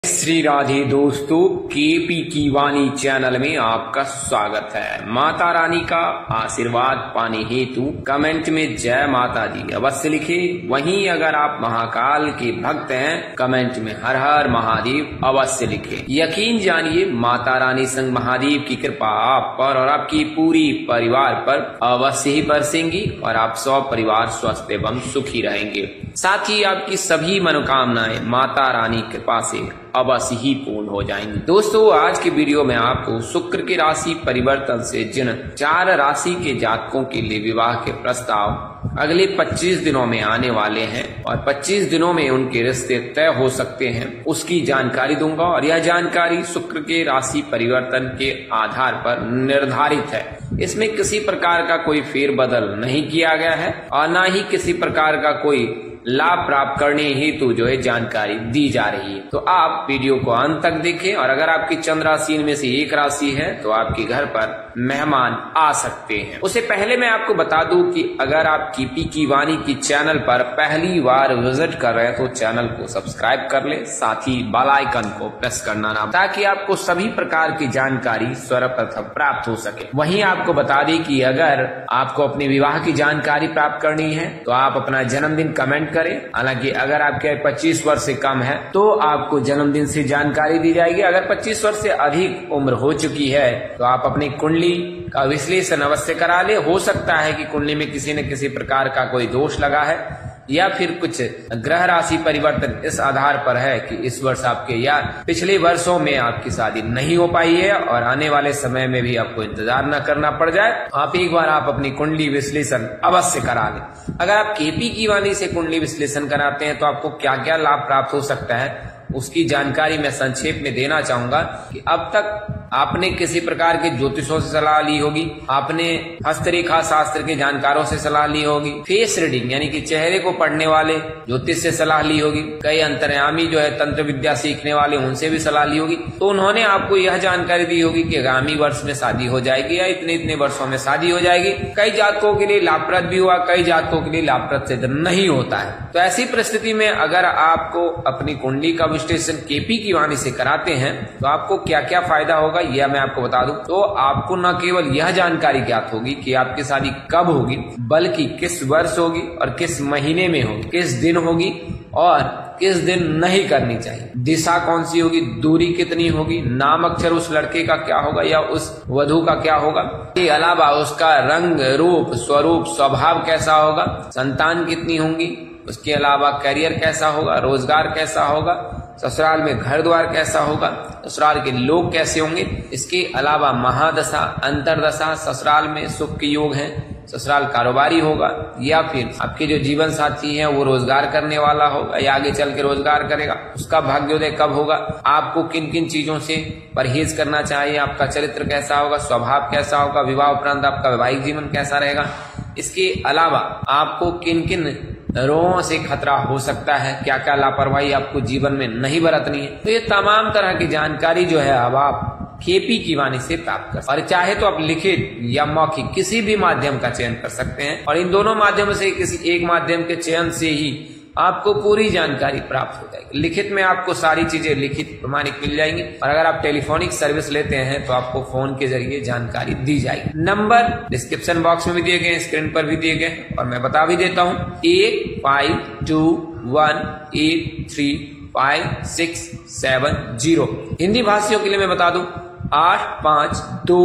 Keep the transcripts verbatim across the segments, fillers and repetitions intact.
श्री राधे दोस्तों, केपी की वाणी चैनल में आपका स्वागत है। माता रानी का आशीर्वाद पाने हेतु कमेंट में जय माता दी अवश्य लिखे। वहीं अगर आप महाकाल के भक्त हैं, कमेंट में हर हर महादेव अवश्य लिखे। यकीन जानिए, माता रानी संग महादेव की कृपा आप पर और आपकी पूरी परिवार पर अवश्य ही बरसेंगी और आप सब परिवार स्वस्थ एवं सुखी रहेंगे। साथ ही आपकी सभी मनोकामनाएं माता रानी कृपा से अवश्य ही पूर्ण हो जाएंगी। दोस्तों, आज की वीडियो में आपको शुक्र की राशि परिवर्तन से जिन चार राशि के जातकों के लिए विवाह के प्रस्ताव अगले पच्चीस दिनों में आने वाले हैं और पच्चीस दिनों में उनके रिश्ते तय हो सकते हैं, उसकी जानकारी दूंगा। और यह जानकारी शुक्र के राशि परिवर्तन के आधार पर निर्धारित है। इसमें किसी प्रकार का कोई फेरबदल नहीं किया गया है और न ही किसी प्रकार का कोई लाभ प्राप्त करने हेतु जो है जानकारी दी जा रही है। तो आप वीडियो को अंत तक देखें और अगर आपकी चंद्र राशि में से एक राशि है तो आपके घर पर मेहमान आ सकते हैं। उससे पहले मैं आपको बता दूं कि अगर आप केपी की वाणी की चैनल पर पहली बार विजिट कर रहे हैं तो चैनल को सब्सक्राइब कर ले, साथ ही बेल आइकन को प्रेस करना ना, ताकि आपको सभी प्रकार की जानकारी सर्वप्रथम प्राप्त हो सके। वहीं आपको बता दें कि अगर आपको अपने विवाह की जानकारी प्राप्त करनी है तो आप अपना जन्मदिन कमेंट करें। हालांकि अगर आपके पच्चीस वर्ष से कम है तो आपको जन्मदिन से जानकारी दी जाएगी। अगर पच्चीस वर्ष से अधिक उम्र हो चुकी है तो आप अपनी कुंडली का विश्लेषण अवश्य करा ले। हो सकता है कि कुंडली में किसी न किसी प्रकार का कोई दोष लगा है या फिर कुछ ग्रह राशि परिवर्तन इस आधार पर है कि इस वर्ष आपके या पिछले वर्षों में आपकी शादी नहीं हो पाई है और आने वाले समय में भी आपको इंतजार न करना पड़ जाए। आप एक बार आप अपनी कुंडली विश्लेषण अवश्य करा लें। अगर आप केपी की वाणी से कुंडली विश्लेषण कराते हैं तो आपको क्या क्या लाभ प्राप्त हो सकता है, उसकी जानकारी मैं संक्षेप में देना चाहूंगा। कि अब तक आपने किसी प्रकार के ज्योतिषों से सलाह ली होगी, आपने हस्तरेखा शास्त्र के जानकारों से सलाह ली होगी, फेस रीडिंग यानी कि चेहरे को पढ़ने वाले ज्योतिष से सलाह ली होगी, कई अंतर्यामी जो है तंत्र विद्या सीखने वाले उनसे भी सलाह ली होगी। तो उन्होंने आपको यह जानकारी दी होगी कि आगामी वर्ष में शादी हो जाएगी या इतने इतने वर्षों में शादी हो जाएगी। कई जातकों के लिए लाभप्रद भी हुआ, कई जातकों के लिए लाभप्रद सिद्ध नहीं होता है। तो ऐसी परिस्थिति में अगर आपको अपनी कुंडली का विश्लेषण केपी की वाणी से कराते हैं तो आपको क्या क्या फायदा होगा यह मैं आपको बता दूं। तो आपको न केवल यह जानकारी ज्ञात होगी कि आपकी शादी कब होगी, बल्कि किस वर्ष होगी और किस महीने में होगी, किस दिन होगी और किस दिन नहीं करनी चाहिए, दिशा कौन सी होगी, दूरी कितनी होगी, नाम अक्षर उस लड़के का क्या होगा या उस वधू का क्या होगा, के अलावा उसका रंग रूप स्वरूप स्वभाव कैसा होगा, संतान कितनी होंगी, उसके अलावा करियर कैसा होगा, रोजगार कैसा होगा, ससुराल में घर द्वार कैसा होगा, ससुराल के लोग कैसे होंगे। इसके अलावा महादशा अंतरदशा ससुराल में सुख के योग हैं, ससुराल कारोबारी होगा या फिर आपके जो जीवन साथी है वो रोजगार करने वाला होगा या आगे चल के रोजगार करेगा, उसका भाग्योदय कब होगा, आपको किन किन चीजों से परहेज करना चाहिए, आपका चरित्र कैसा होगा, स्वभाव कैसा होगा, विवाह उपरांत आपका वैवाहिक जीवन कैसा रहेगा। इसके अलावा आपको किन किन रोगों से खतरा हो सकता है, क्या क्या लापरवाही आपको जीवन में नहीं बरतनी है। तो ये तमाम तरह की जानकारी जो है अब आप केपी की वाणी से प्राप्त कर सकते हैं। और चाहे तो आप लिखित या मौखिक किसी भी माध्यम का चयन कर सकते हैं और इन दोनों माध्यम से किसी एक माध्यम के चयन से ही आपको पूरी जानकारी प्राप्त हो जाएगी। लिखित में आपको सारी चीजें लिखित प्रमाणिक मिल जाएंगी और अगर आप टेलीफोनिक सर्विस लेते हैं तो आपको फोन के जरिए जानकारी दी जाएगी। नंबर डिस्क्रिप्शन बॉक्स में भी दिए गए, स्क्रीन पर भी दिए गए और मैं बता भी देता हूँ, eight five two one eight three five six seven zero. Hindi भाषियों के लिए मैं बता दूं, आठ पाँच दो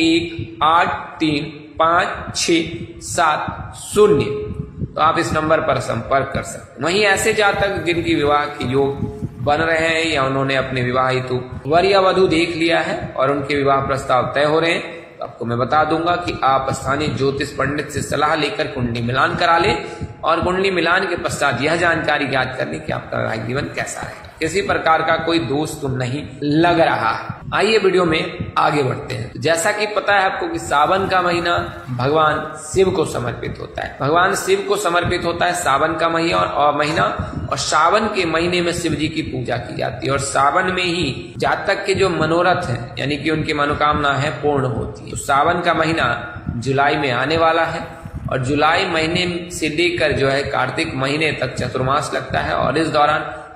एक आठ तीन पाँच छह सात शून्य। तो आप इस नंबर पर संपर्क कर सकते हैं। वहीं ऐसे जातक जिनकी विवाह के योग बन रहे हैं या उन्होंने अपने विवाह हेतु वर या वधू देख लिया है और उनके विवाह प्रस्ताव तय हो रहे हैं, तो आपको मैं बता दूंगा कि आप स्थानीय ज्योतिष पंडित से सलाह लेकर कुंडली मिलान करा लें और कुंडली मिलान के पश्चात यह जानकारी ज्ञात करने की आपका वैवाहिक जीवन कैसा रहेगा, किसी प्रकार का कोई दोष तो नहीं लग रहा है। आइए वीडियो में आगे बढ़ते हैं। जैसा कि पता है आपको कि सावन का महीना भगवान शिव को समर्पित होता है। भगवान शिव को समर्पित होता है सावन का महीना और महीना और सावन के महीने में शिव जी की पूजा की जाती है और सावन में ही जातक के जो मनोरथ है यानी कि उनकी मनोकामना है पूर्ण होती है। तो सावन का महीना जुलाई में आने वाला है और जुलाई महीने से लेकर जो है कार्तिक महीने तक चतुर्मास लगता है और इस दौरान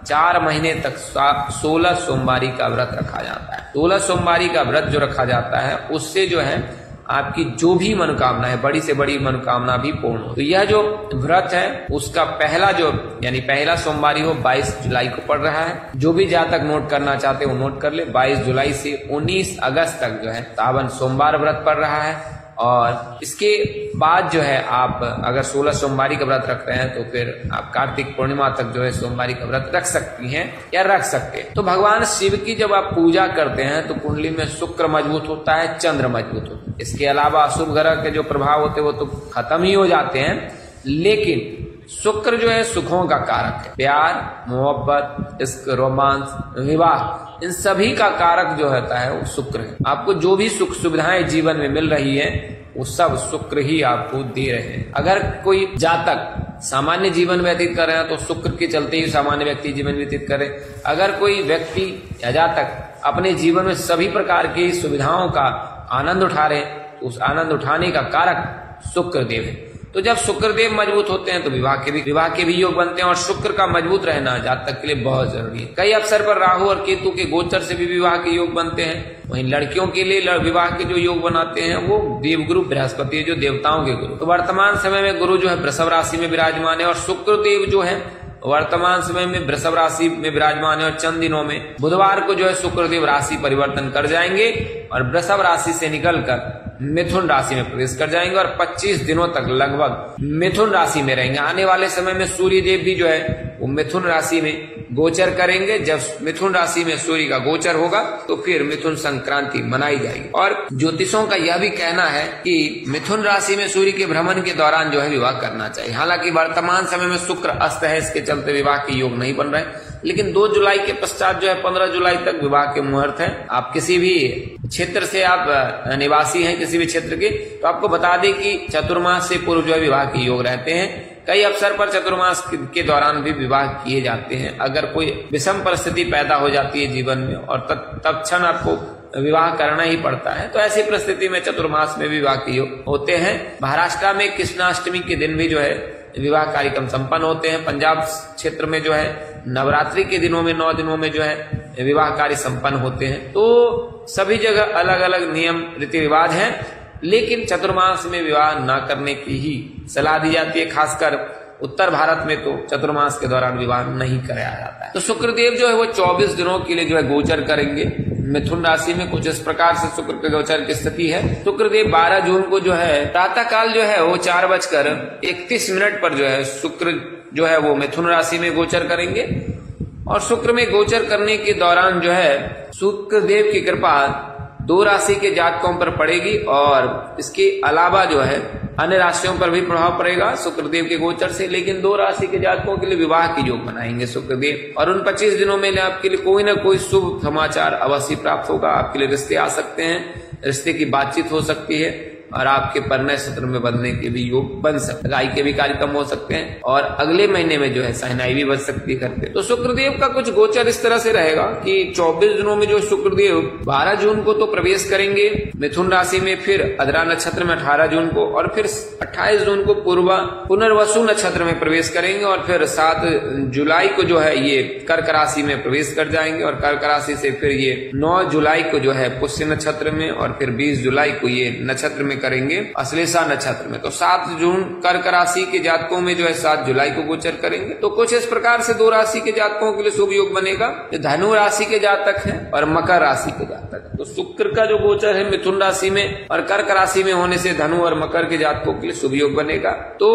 चार महीने तक सोलह सोमवारी का व्रत रखा जाता है। सोलह सोमवारी का व्रत जो रखा जाता है उससे जो है आपकी जो भी मनोकामना है, बड़ी से बड़ी मनोकामना भी पूर्ण हो। तो यह जो व्रत है उसका पहला जो यानी पहला सोमवारी हो बाईस जुलाई को पड़ रहा है। जो भी जातक नोट करना चाहते हो नोट कर ले। बाईस जुलाई से उन्नीस अगस्त तक जो है सावन सोमवार व्रत पड़ रहा है। और इसके बाद जो है आप अगर सोलह सोमवारी का व्रत रख रहे हैं तो फिर आप कार्तिक पूर्णिमा तक जो है सोमवारी का व्रत रख सकती हैं या रख सकते हैं। तो भगवान शिव की जब आप पूजा करते हैं तो कुंडली में शुक्र मजबूत होता है, चंद्र मजबूत होता है। इसके अलावा अशुभ ग्रह के जो प्रभाव होते हैं वो तो खत्म ही हो जाते हैं, लेकिन शुक्र जो है सुखों का कारक है। प्यार, मोहब्बत, इश्क, रोमांस, विवाह, इन सभी का कारक जो होता है वो शुक्र है। आपको जो भी सुख सुविधाएं जीवन में मिल रही है वो सब शुक्र ही आपको दे रहे हैं। अगर कोई जातक सामान्य जीवन व्यतीत कर रहे हैं तो शुक्र के चलते ही सामान्य व्यक्ति जीवन व्यतीत करे। अगर कोई व्यक्ति या जातक अपने जीवन में सभी प्रकार की सुविधाओं का आनंद उठा रहे हैं तो उस आनंद उठाने का कारक शुक्र देव है। तो जब शुक्रदेव मजबूत होते हैं तो विवाह के भी विवाह के भी योग बनते हैं। और शुक्र का मजबूत रहना जातक के लिए बहुत जरूरी है। कई अवसर पर राहु और केतु के गोचर से भी विवाह के योग बनते हैं। वहीं लड़कियों के लिए विवाह के जो योग बनाते हैं वो देवगुरु बृहस्पति है, जो देवताओं के गुरु। तो वर्तमान समय में गुरु जो है वृषभ राशि में विराजमान है और शुक्रदेव जो है वर्तमान समय में वृषभ राशि में विराजमान है। और चंद दिनों में बुधवार को जो है शुक्रदेव राशि परिवर्तन कर जाएंगे और वृषभ राशि से निकलकर मिथुन राशि में प्रवेश कर जाएंगे और पच्चीस दिनों तक लगभग मिथुन राशि में रहेंगे। आने वाले समय में सूर्य देव भी जो है वो मिथुन राशि में गोचर करेंगे। जब मिथुन राशि में सूर्य का गोचर होगा तो फिर मिथुन संक्रांति मनाई जाएगी। और ज्योतिषों का यह भी कहना है कि मिथुन राशि में सूर्य के भ्रमण के दौरान जो है विवाह करना चाहिए। हालांकि वर्तमान समय में शुक्र अस्त है, इसके चलते विवाह के योग नहीं बन रहे, लेकिन दो जुलाई के पश्चात जो है पंद्रह जुलाई तक विवाह के मुहूर्त है। आप किसी भी क्षेत्र से आप निवासी हैं किसी भी क्षेत्र के, तो आपको बता दें कि चतुर्मास से पूर्व जो है विवाह के योग रहते हैं। कई अवसर पर चतुर्मास के दौरान भी विवाह किए जाते हैं। अगर कोई विषम परिस्थिति पैदा हो जाती है जीवन में और तब क्षण आपको विवाह करना ही पड़ता है, तो ऐसी परिस्थिति में चतुर्मास में विवाह के योग होते हैं। महाराष्ट्र में कृष्णाष्टमी के दिन भी जो है विवाह कार्यक्रम संपन्न होते हैं। पंजाब क्षेत्र में जो है नवरात्रि के दिनों में नौ दिनों में जो है विवाह कार्य संपन्न होते हैं। तो सभी जगह अलग अलग नियम रीति रिवाज हैं, लेकिन चतुर्मास में विवाह न करने की ही सलाह दी जाती है। खासकर उत्तर भारत में तो चतुर्मास के दौरान विवाह नहीं कराया जाता है। तो शुक्रदेव जो है वो चौबीस दिनों के लिए जो है गोचर करेंगे मिथुन राशि में। कुछ इस प्रकार से शुक्र के गोचर की स्थिति है। शुक्रदेव बारह जून को जो है प्रातः काल जो है वो चार बजकर इकतीस मिनट पर जो है शुक्र जो है वो मिथुन राशि में गोचर करेंगे। और शुक्र में गोचर करने के दौरान जो है शुक्रदेव की कृपा दो राशि के जातकों पर पड़ेगी और इसके अलावा जो है अन्य राशियों पर भी प्रभाव पड़ेगा शुक्रदेव के गोचर से। लेकिन दो राशि के जातकों के लिए विवाह के योग बनाएंगे शुक्रदेव। और उन पच्चीस दिनों में आपके लिए कोई ना कोई शुभ समाचार अवश्य प्राप्त होगा। आपके लिए रिश्ते आ सकते हैं, रिश्ते की बातचीत हो सकती है और आपके परिणय सूत्र में बदलने के भी योग बन सकते हैं। गाय के भी कार्यक्रम हो सकते हैं और अगले महीने में जो है सहनाई भी बन सकती है घर पे। तो शुक्रदेव का कुछ गोचर इस तरह से रहेगा कि चौबीस दिनों में जो शुक्रदेव बारह जून को तो प्रवेश करेंगे मिथुन राशि में, फिर अद्रा नक्षत्र में अठारह जून को, और फिर अट्ठाईस जून को पूर्वा पुनर्वसु नक्षत्र में प्रवेश करेंगे और फिर सात जुलाई को जो है ये कर्क राशि में प्रवेश कर जाएंगे और कर्क राशि से फिर ये नौ जुलाई को जो है पुष्य नक्षत्र में और फिर बीस जुलाई को ये नक्षत्र में करेंगे अश्लेषा नक्षत्र में। तो सात जून कर्क राशि के जातकों में जो है सात जुलाई को गोचर करेंगे। तो कुछ इस प्रकार से दो राशि के जातकों के लिए शुभ योग बनेगा। जो धनु राशि के जातक हैं और मकर राशि के जातक हैं, तो शुक्र का जो गोचर है मिथुन राशि में और कर्क राशि में होने से धनु और मकर के जातकों के लिए शुभ योग बनेगा। तो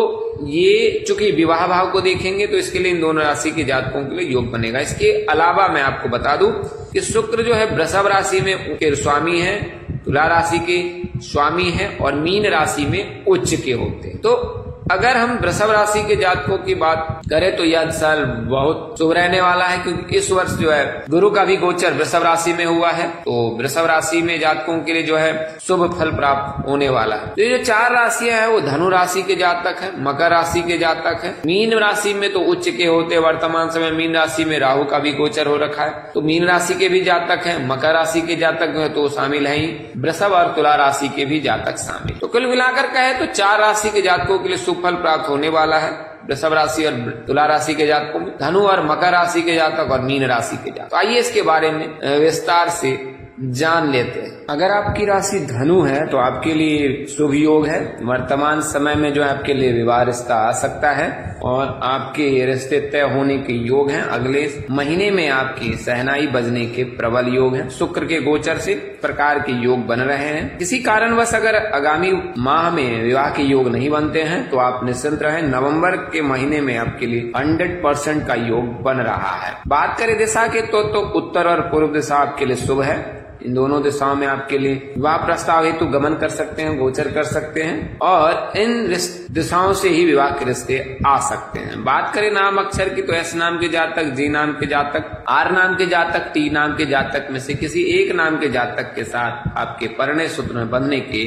ये चूंकि विवाह भाव को देखेंगे तो इसके लिए इन दोनों राशि के जातकों के लिए योग बनेगा। इसके अलावा मैं आपको बता दूं कि शुक्र जो है वृषभ राशि में के स्वामी है, तुला राशि के स्वामी है और मीन राशि में उच्च के होते हैं। तो अगर हम वृषभ राशि के जातकों की बात करें तो यह साल बहुत शुभ रहने वाला है, क्योंकि इस वर्ष जो है गुरु का भी गोचर वृषभ राशि में हुआ है। तो वृषभ राशि में जातकों के लिए जो है शुभ फल प्राप्त होने वाला है। तो ये जो चार राशियां हैं वो धनु राशि के जातक है, मकर राशि के जातक है, मीन राशि में तो उच्च के होते हैं। वर्तमान समय मीन राशि में राहु का भी गोचर हो रखा है, तो मीन राशि के भी जातक है, मकर राशि के जातक है तो शामिल है ही, वृषभ और तुला राशि के भी जातक शामिल। तो कुल मिलाकर कहे तो चार राशि के जातकों के लिए फल प्राप्त होने वाला है। वृषभ राशि और तुला राशि के जातकों में, धनु और मकर राशि के जातक और मीन राशि के जातक। तो आइए इसके बारे में विस्तार से जान लेते हैं। अगर आपकी राशि धनु है तो आपके लिए शुभ योग है। वर्तमान समय में जो है आपके लिए विवाह रिश्ता आ सकता है और आपके रिश्ते तय होने के योग हैं। अगले महीने में आपकी शहनाई बजने के प्रबल योग हैं। शुक्र के गोचर से प्रकार के योग बन रहे हैं। किसी कारणवश अगर आगामी माह में विवाह के योग नहीं बनते हैं तो आप निश्चिंत रहें, नवंबर के महीने में आपके लिए हंड्रेड परसेंट का योग बन रहा है। बात करें दिशा के तो, तो उत्तर और पूर्व दिशा आपके लिए शुभ है। इन दोनों दिशाओं में आपके लिए विवाह प्रस्ताव हेतु गमन कर सकते हैं, गोचर कर सकते हैं और इन दिशाओं से ही विवाह के रिश्ते आ सकते हैं। बात करें नाम अक्षर की तो एस नाम के जातक, जी नाम के जातक, आर नाम के जातक, टी नाम के जातक में से किसी एक नाम के जातक के साथ आपके परिणय सूत्र में बंधने के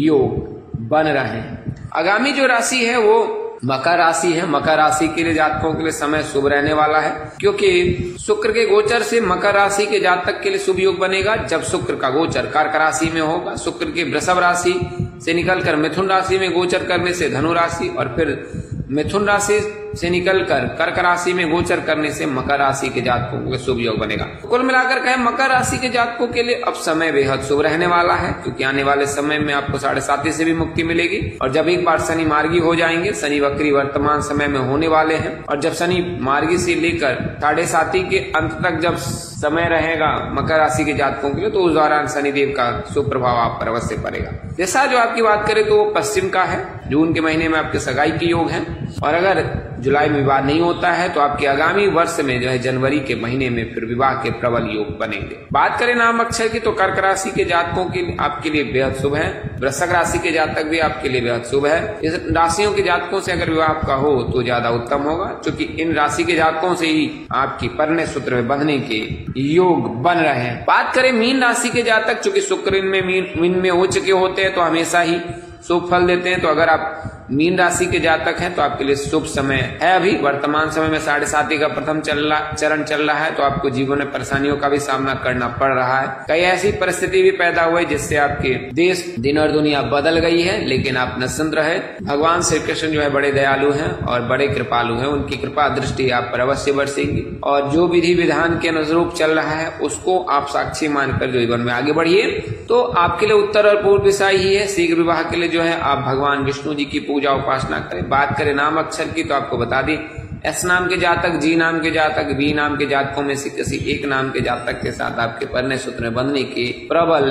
योग बन रहे हैं। आगामी जो राशि है वो मकर राशि है। मकर राशि के लिए जातकों के लिए समय शुभ रहने वाला है, क्योंकि शुक्र के गोचर से मकर राशि के जातक के लिए शुभ योग बनेगा जब शुक्र का गोचर कर्क राशि में होगा। शुक्र के वृषभ राशि से निकलकर मिथुन राशि में गोचर करने से धनु राशि और फिर मिथुन राशि से निकलकर कर्क राशि में गोचर करने से मकर राशि के जातकों को शुभ योग बनेगा। कुल मिलाकर कहें मकर राशि के जातकों के लिए अब समय बेहद शुभ रहने वाला है, क्योंकि आने वाले समय में आपको साढ़े साथी से भी मुक्ति मिलेगी। और जब एक बार शनि मार्गी हो जाएंगे, शनि वक्री वर्तमान समय में होने वाले हैं, और जब शनि मार्गी से लेकर साढ़े साथी के अंत तक जब समय रहेगा मकर राशि के जातकों के लिए, तो उस दौरान शनिदेव का शुभ प्रभाव आप पर अवश्य पड़ेगा। दिशा जो आपकी बात करें तो वो पश्चिम का है। जून के महीने में आपके सगाई के योग हैं और अगर जुलाई में विवाह नहीं होता है तो आपके आगामी वर्ष में जो है जनवरी के महीने में फिर विवाह के प्रबल योग बनेंगे। बात करें नाम अक्षर की तो कर्क राशि के जातकों के लिए आपके लिए बेहद शुभ है। वृश्चिक राशि के जातक भी आपके लिए बेहद शुभ है। इस राशियों के जातकों से अगर विवाह आपका हो तो ज्यादा उत्तम होगा, क्योंकि इन राशि के जातकों से ही आपकी परिणय सूत्र में बंधने के योग बन रहे हैं। बात करें मीन राशि के जातक, चूंकि शुक्र इनमें मीन मीन में हो चुके होते हैं तो हमेशा ही शुभ फल देते हैं। तो अगर आप मीन राशि के जातक हैं तो आपके लिए शुभ समय है। अभी वर्तमान समय में साढ़े साथी का प्रथम चल रहा चरण चल रहा है, तो आपको जीवन में परेशानियों का भी सामना करना पड़ रहा है। कई ऐसी परिस्थिति भी पैदा हुई जिससे आपके देश दिन और दुनिया बदल गई है, लेकिन आप निश्चिंत रहे। भगवान श्री कृष्ण जो है बड़े दयालु हैं और बड़े कृपालु हैं। उनकी कृपा दृष्टि आप पर अवश्य बरसेगी और जो विधि विधान के अनुरूप चल रहा है उसको आप साक्षी मानकर जो जीवन में आगे बढ़िए। तो आपके लिए उत्तर और पूर्व दिशा ही है। शीघ्र विवाह के लिए जो है आप भगवान विष्णु जी की पूजा उपासना करें। बात करें नाम अक्षर की तो आपको बता दें एस नाम के जातक, जी नाम के जातक, बी नाम के जातकों में से किसी एक नाम के जातक के साथ आपके परिणय सूत्र में बंधने के प्रबल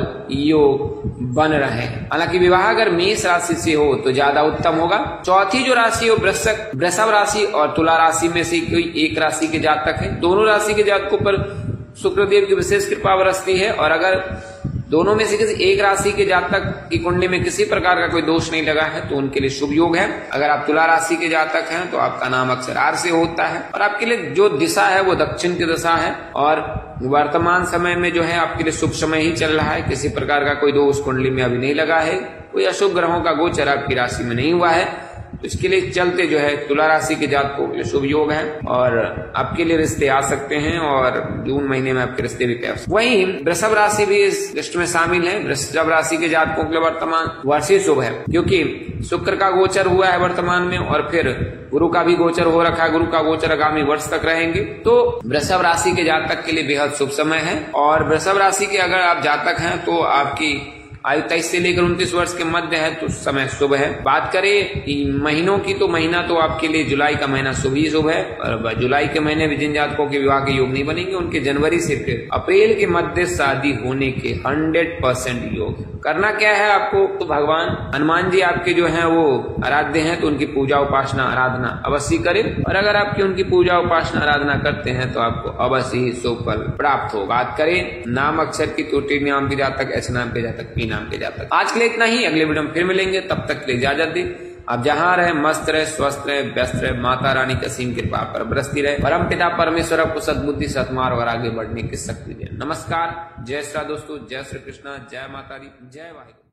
योग बन रहे हैं। हालांकि विवाह अगर मेष राशि से हो तो ज्यादा उत्तम होगा। चौथी जो राशि हो वृश्चिक वृषभ राशि और तुला राशि में से कोई एक राशि के जातक है। दोनों राशि के जातकों पर शुक्रदेव की विशेष कृपा बरसती है और अगर दोनों में से किसी एक राशि के जातक की कुंडली में किसी प्रकार का कोई दोष नहीं लगा है तो उनके लिए शुभ योग है। अगर आप तुला राशि के जातक हैं तो आपका नाम अक्षर आर से होता है और आपके लिए जो दिशा है वो दक्षिण की दिशा है और वर्तमान समय में जो है आपके लिए शुभ समय ही चल रहा है। किसी प्रकार का कोई दोष कुंडली में अभी नहीं लगा है, कोई अशुभ ग्रहों का गोचर आपकी राशि में नहीं हुआ है। इसके लिए चलते जो है तुला राशि के जातकों के लिए शुभ योग है और आपके लिए रिश्ते आ सकते हैं और जून महीने में आपके रिश्ते भी तय हो सकते हैं। वहीं वृषभ राशि भी इस लिस्ट में शामिल है। वृषभ राशि के जातकों के लिए वर्तमान वर्ष ही शुभ है, क्योंकि शुक्र का गोचर हुआ है वर्तमान में और फिर गुरु का भी गोचर हो रखा है। गुरु का गोचर आगामी वर्ष तक रहेंगे, तो वृषभ राशि के जातक के लिए बेहद शुभ समय है। और वृषभ राशि के अगर आप जातक हैं तो आपकी आयु तेईस से लेकर उनतीस वर्ष के मध्य है तो समय शुभ है। बात करें महीनों की तो महीना तो आपके लिए जुलाई का महीना शुभ ही शुभ है और जुलाई के महीने में जिन जातकों के विवाह के योग नहीं बनेंगे उनके जनवरी से फिर अप्रैल के मध्य शादी होने के हंड्रेड परसेंट योग है। करना क्या है आपको, तो भगवान हनुमान जी आपके जो है वो आराध्य हैं तो उनकी पूजा उपासना आराधना अवश्य करें और अगर आपकी उनकी पूजा उपासना आराधना करते हैं तो आपको अवश्य ही शुभ फल प्राप्त हो। बात करें नाम अक्षर की तो टी नाम के जातक, एस नाम के जातक, पी नाम के जातक। आज के लिए इतना ही, अगले वीडियो में फिर मिलेंगे, तब तक के लिए इजाजत दें। आप जहाँ रहे मस्त रहे, स्वस्थ रहे, व्यस्त रहे, माता रानी की असीम कृपा पर बरसती रहे। परम पिता परमेश्वर आपको सद्बुद्धि सद्मार्ग और आगे बढ़ने की शक्ति दे। नमस्कार, जय श्री दोस्तों, जय श्री कृष्णा, जय माता दी, जय वाहिगुरु।